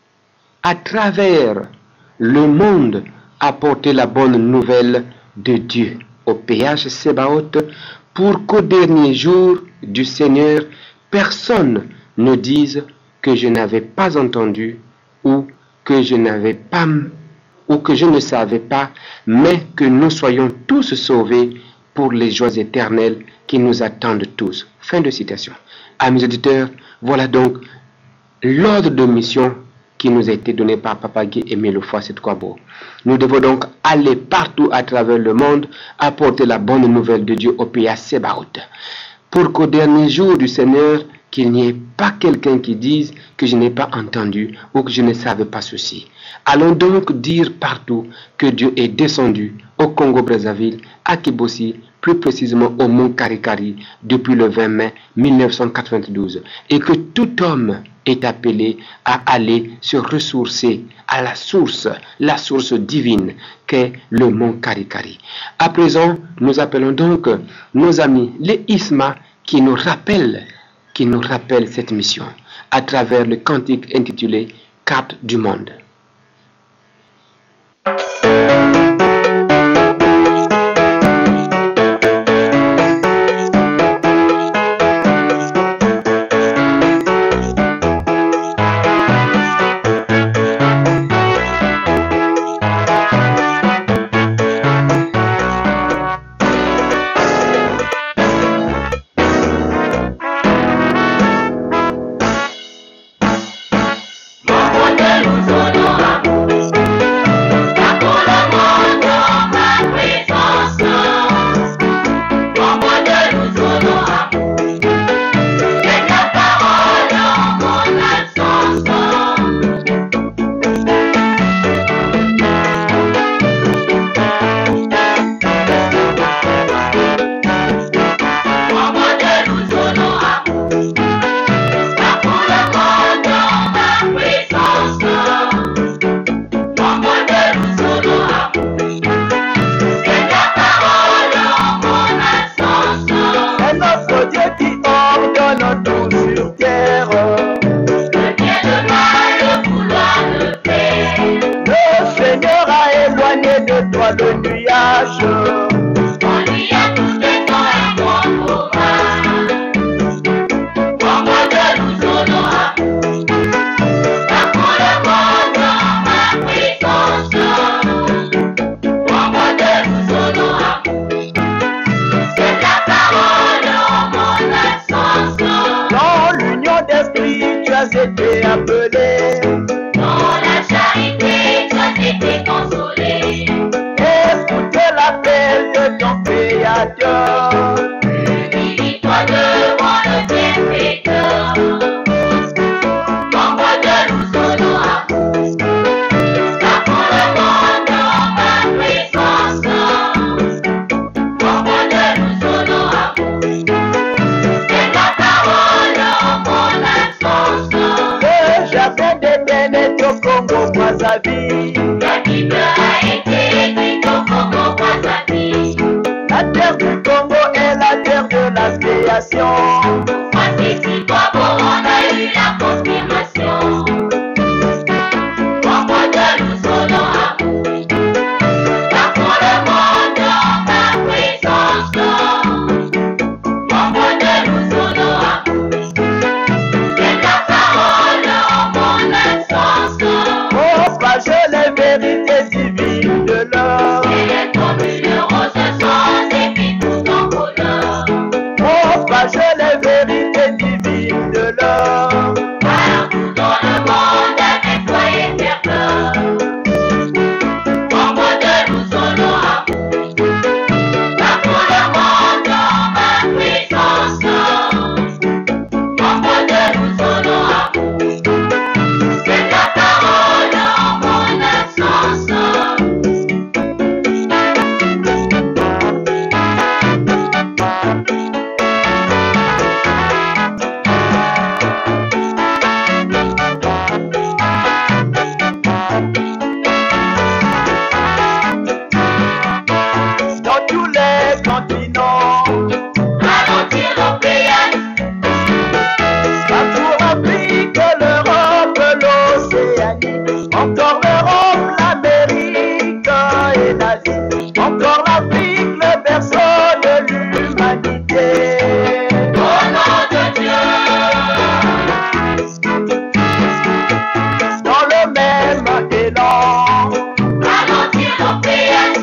à travers le monde, apporter la bonne nouvelle de Dieu au P H Sebaoth, pour qu'au dernier jour du Seigneur, personne ne dise que je n'avais pas entendu ou que je n'avais pas ou que je ne savais pas, mais que nous soyons tous sauvés pour les joies éternelles qui nous attendent tous. Fin de citation. Amis auditeurs, voilà donc l'ordre de mission qui nous a été donné par Papa Guy-Émile Houphouët-Boigny. Nous devons donc aller partout à travers le monde, apporter la bonne nouvelle de Dieu au P H Sebaoth, pour qu'au dernier jour du Seigneur, qu'il n'y ait pas quelqu'un qui dise que je n'ai pas entendu ou que je ne savais pas ceci. Allons donc dire partout que Dieu est descendu au Congo-Brazzaville, à Kibossi, plus précisément au Mont Karikari, depuis le vingt mai mille neuf cent quatre-vingt-douze, et que tout homme est appelé à aller se ressourcer à la source, la source divine qu'est le Mont Karikari. À présent, nous appelons donc nos amis, les Isma, qui nous rappellent, qui nous rappellent cette mission à travers le cantique intitulé Carte du monde. Maman, nous été appelé. Dans la charité, tu as été consolé. Écoutez l'appel de ton Créateur. Unis-toi devant le bienfaiteur. Envoie de nous solo amour. Tapons le monde dans ma présence. Envoie de nous solo amour. C'est ta parole en mon absence. Le jardin d'Éden est au Congo, moi sa vie. La Bible a été écrite au Congo, moi sa vie. La terre du Congo est la terre de la création. Voici si toi, bon, on a eu la confirmation. Envoie de nous solo amour. Tapons le monde dans ta présence. Envoie de nous solo amour. C'est ta parole en mon absence. Oh, partage les vérités divines de l'or. Et les communes roses sans épis pour ton bonheur. Oh, partage les vérités divines de l'or. Partout dans le monde avec toi éternel. Envoie de nous solo amour. Tapons le monde dans ma présence. Envoie de nous solo amour. C'est ta parole en mon absence. Dans tous les continents, Ralentir l'Océan, partout Afrique, l'Europe, l'Océanie, encore l'Europe, l'Amérique et l'Asie, encore l'Afrique, le berceau de l'humanité. au nom de Dieu. Dans le même élan, Ralentir l'Océan,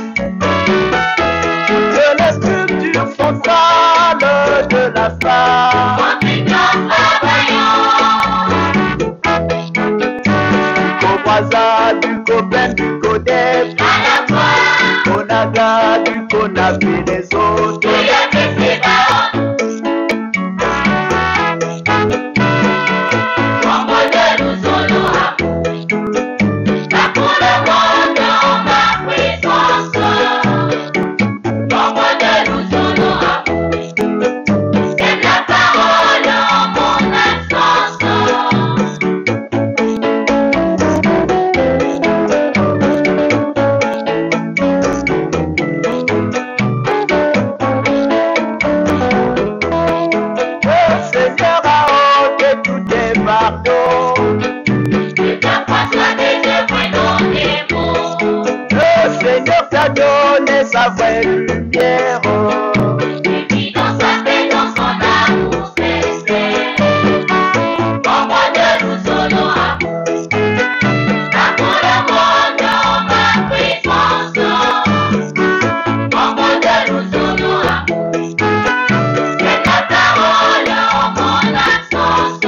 de la structure frontale de la femme, contingent travaillant. au voisin du copain du codef, À la fois, au naga du conaf et les autres. il y a des séparants. Envoie de nous solo amour. Tapons le monde dans ma présence. Envoie de nous solo amour. C'est ta parole en mon absence. Le Seigneur a ôté tous tes fardeaux. Que ta foi soit désœuvrée dans tes mots. Le Seigneur t'a donné sa vraie lumière. Et qui dans sa paix, dans son amour sincère. Envoie de nous solo amour. Tapons le monde dans ma présence. Envoie de nous solo amour. C'est ta parole en mon absence.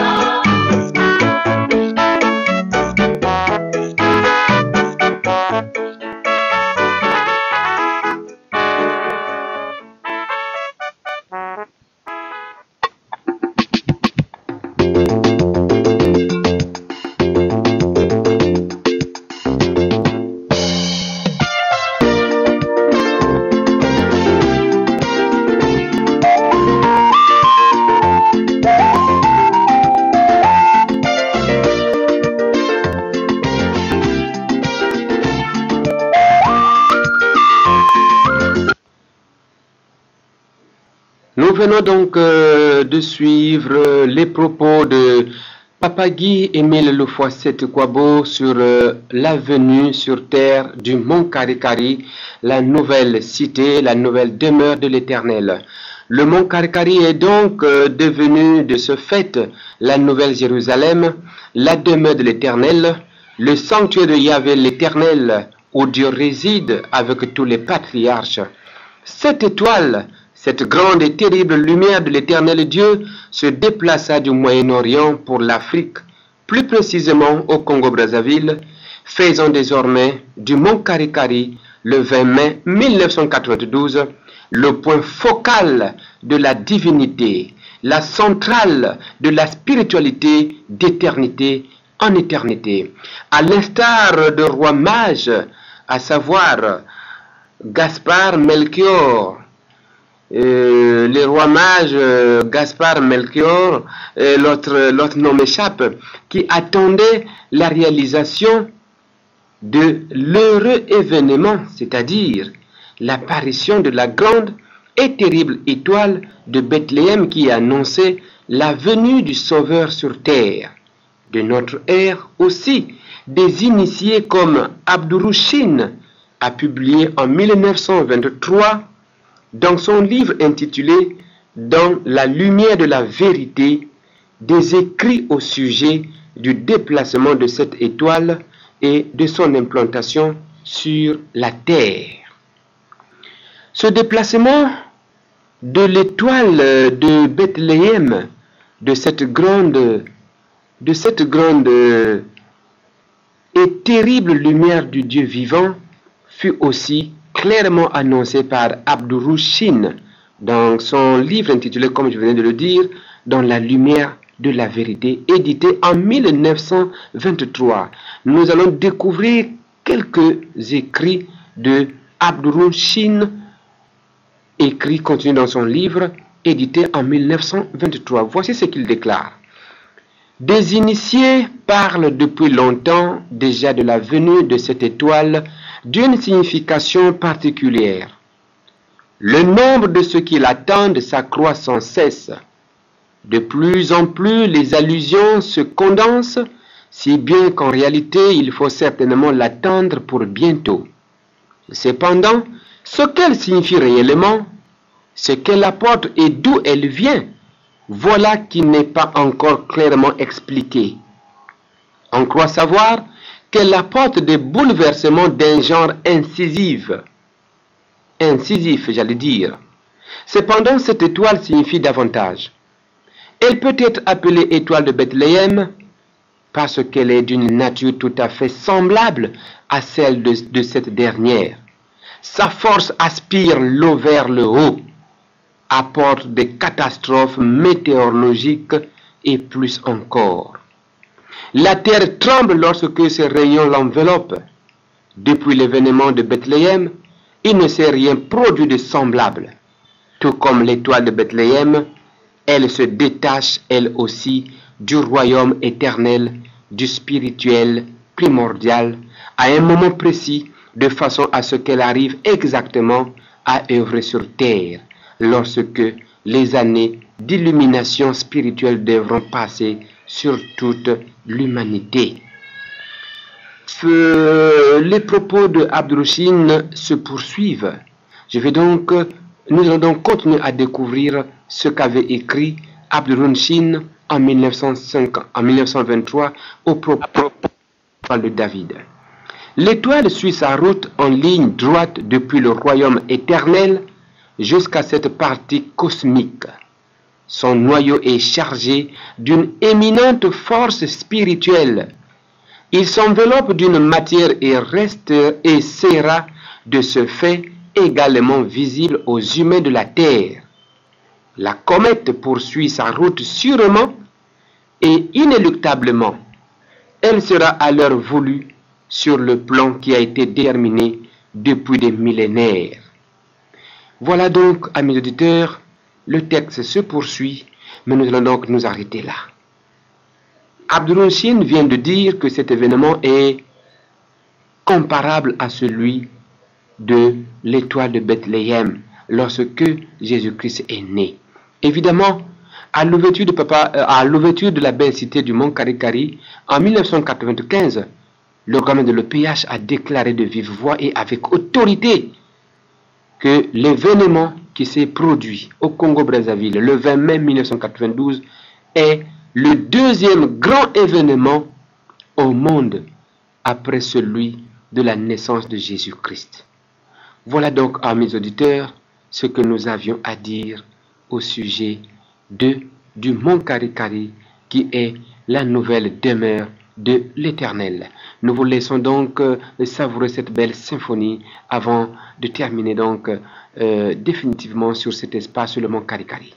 Nous venons donc euh, de suivre euh, les propos de Papa Guy Émile Lefoy-Sete-Kwabo sur euh, la venue sur terre du Mont Karikari, la nouvelle cité, la nouvelle demeure de l'Éternel. Le Mont Karikari est donc euh, devenu de ce fait la nouvelle Jérusalem, la demeure de l'Éternel, le sanctuaire de Yahvé l'Éternel, où Dieu réside avec tous les patriarches. Cette étoile, cette grande et terrible lumière de l'Éternel Dieu se déplaça du Moyen-Orient pour l'Afrique, plus précisément au Congo-Brazzaville, faisant désormais du mont Karikari le vingt mai mille neuf cent quatre-vingt-douze le point focal de la divinité, la centrale de la spiritualité d'éternité en éternité. À l'instar de roi mage, à savoir Gaspard Melchior, euh, les rois mages euh, Gaspard Melchior, euh, l'autre l'autre nom m'échappe, qui attendaient la réalisation de l'heureux événement, c'est-à-dire l'apparition de la grande et terrible étoile de Bethléem qui annonçait la venue du Sauveur sur terre. De notre ère aussi, des initiés comme Abdurushin a publié en mille neuf cent vingt-trois dans son livre intitulé « Dans la lumière de la vérité » des écrits au sujet du déplacement de cette étoile et de son implantation sur la terre. Ce déplacement de l'étoile de Bethléem, de cette grande, de cette grande et terrible lumière du Dieu vivant, fut aussi clairement annoncé par Abdurushin dans son livre intitulé, comme je venais de le dire, « Dans la lumière de la vérité », édité en mille neuf cent vingt-trois. Nous allons découvrir quelques écrits de Abdurushin, écrits contenus dans son livre, édité en mille neuf cent vingt-trois. Voici ce qu'il déclare. Des initiés parlent depuis longtemps déjà de la venue de cette étoile d'une signification particulière. Le nombre de ceux qui l'attendent s'accroît sans cesse. De plus en plus, les allusions se condensent, si bien qu'en réalité, il faut certainement l'attendre pour bientôt. Cependant, ce qu'elle signifie réellement, ce qu'elle apporte et d'où elle vient, voilà qui n'est pas encore clairement expliqué. On croit savoir qu'elle apporte des bouleversements d'un genre incisif. Incisif, j'allais dire. Cependant, cette étoile signifie davantage. Elle peut être appelée étoile de Bethléem parce qu'elle est d'une nature tout à fait semblable à celle de, de cette dernière. Sa force aspire l'eau vers le haut, apporte des catastrophes météorologiques et plus encore. La terre tremble lorsque ses rayons l'enveloppent. Depuis l'événement de Bethléem, il ne s'est rien produit de semblable. Tout comme l'étoile de Bethléem, elle se détache elle aussi du royaume éternel, du spirituel primordial, à un moment précis, de façon à ce qu'elle arrive exactement à œuvrer sur terre, lorsque les années d'illumination spirituelle devront passer sur toute l'humanité. Les propos de Abdurushin se poursuivent. Je vais donc, nous allons donc continuer à découvrir ce qu'avait écrit Abdurushin en mille neuf cent cinq, en mille neuf cent vingt-trois au propos de David. L'étoile suit sa route en ligne droite depuis le royaume éternel jusqu'à cette partie cosmique. Son noyau est chargé d'une éminente force spirituelle. Il s'enveloppe d'une matière et reste et sera de ce fait également visible aux humains de la Terre. La comète poursuit sa route sûrement et inéluctablement. Elle sera à l'heure voulue sur le plan qui a été déterminé depuis des millénaires. Voilà donc, amis auditeurs, le texte se poursuit, mais nous allons donc nous arrêter là. Abdurushin vient de dire que cet événement est comparable à celui de l'étoile de Bethléem lorsque Jésus-Christ est né. Évidemment, à l'ouverture de, papa, euh, à l'ouverture de la belle cité du mont Karikari, en mille neuf cent quatre-vingt-quinze, le gouvernement de l'E P H a déclaré de vive voix et avec autorité que l'événement qui s'est produit au Congo-Brazzaville le vingt mai mille neuf cent quatre-vingt-douze est le deuxième grand événement au monde après celui de la naissance de Jésus-Christ. Voilà donc, amis auditeurs, ce que nous avions à dire au sujet de, du mont Karikari, qui est la nouvelle demeure de l'Éternel. Nous vous laissons donc euh, savourer cette belle symphonie avant de terminer donc euh, définitivement sur cet espace sur le mont Karikari.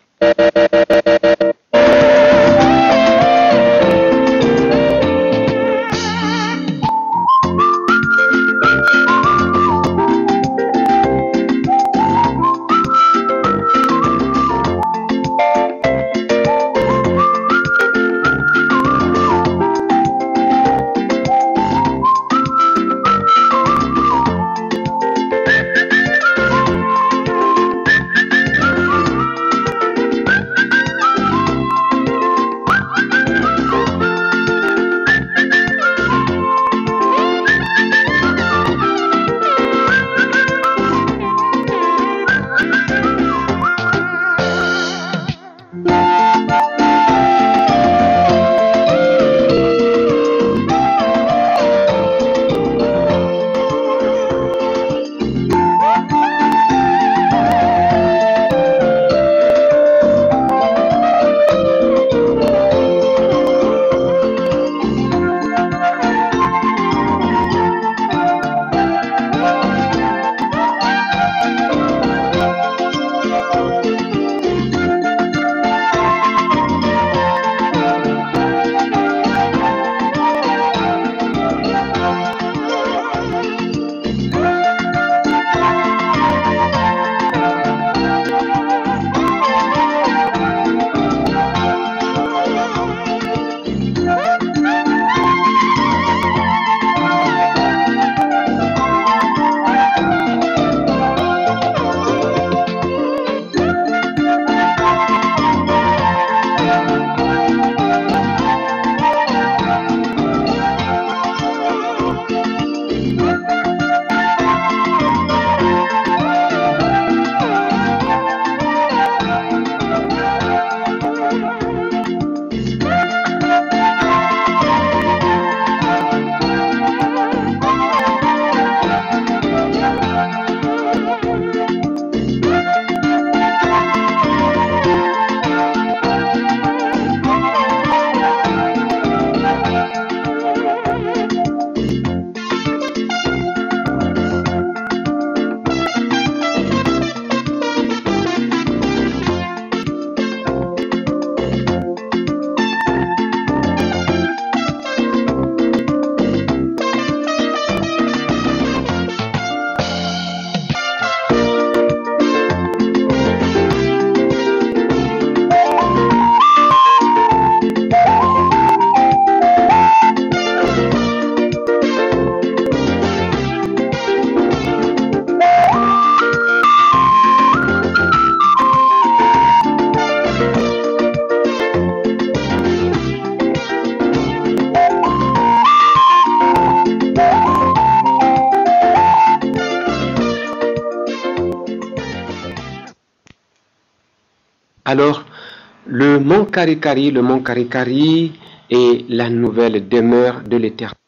Alors, le mont Karikari, le mont Karikari est la nouvelle demeure de l'Éternel.